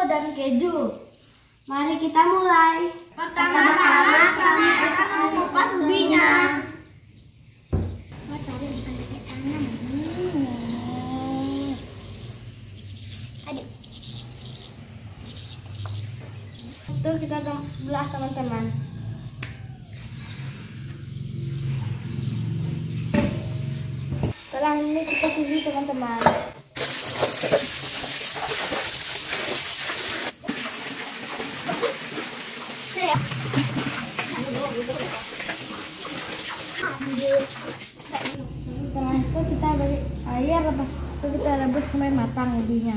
dan keju. Mari kita mulai. Pertama-tama kami akan mengupas ubinya. Itu kita belah teman-teman. Setelah ini kita cuci teman-teman. Setelah itu kita beri air, lepas itu kita rebus sampai matang ubinya.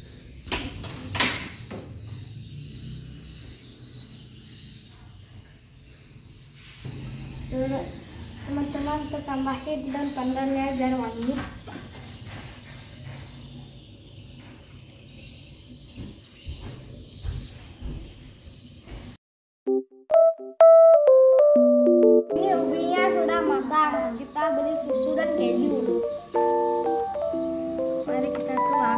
Teman-teman tambahin daun pandannya biar wangi. Ini ubinya sudah matang. Kita beli susu dan keju. Mari kita tuang.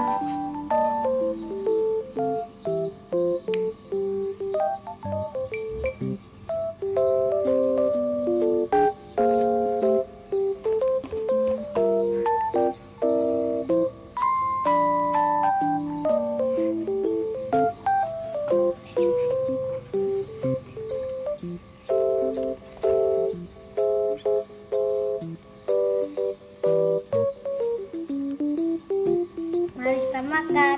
Mari kita makan.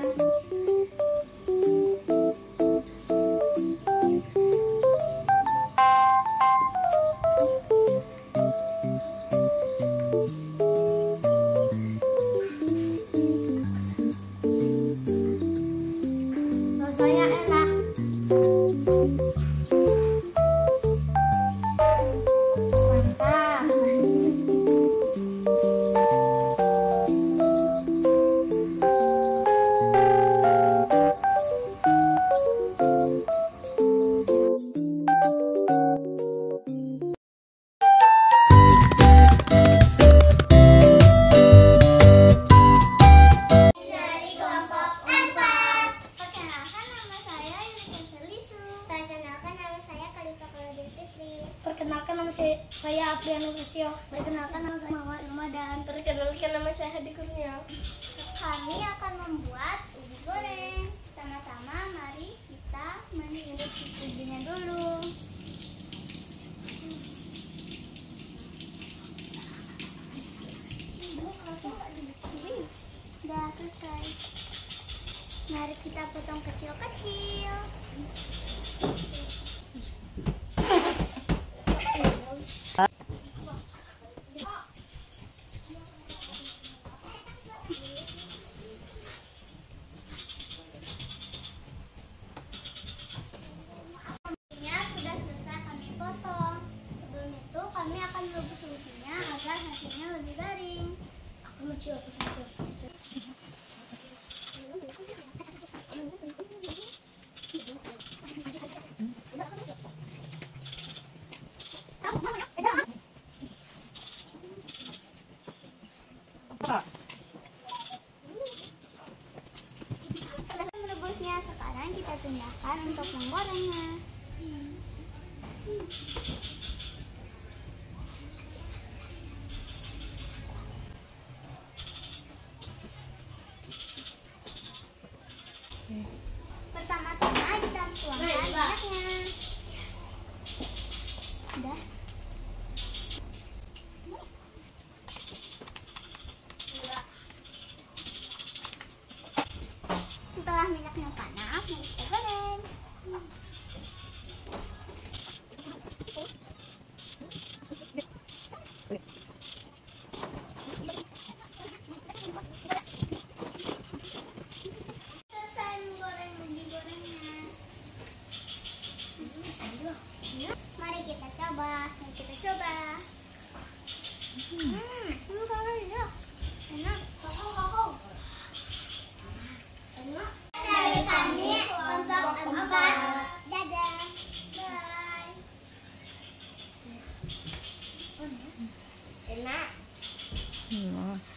Rasanya enak. Mantap. Perkenalkan nama saya Apriano Grisio. Perkenalkan nama saya Mawar Ramadan. Perkenalkan nama saya Hadi Kurnia. Kami akan membuat ubi goreng. Pertama-tama mari kita menunggu ubinya dulu. Udah selesai. Mari kita potong kecil-kecil. Sudah selesai kami potong. Sebelum itu kami akan merebus ubinya agar hasilnya lebih garing. Aku mau coba. Merebusnya, sekarang kita pindahkan untuk menggorengnya. Pertama-tama kita tuangkan minyaknya. Udah. Setelah minyaknya panas, mari kita goreng. Selesai menggoreng ubi gorengnya. Mari kita coba. Enak. Dari kami kelompok 4. Dadah. Bye. Enak.